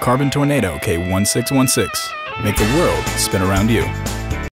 Carbon Tornado K1616. Make the world spin around you.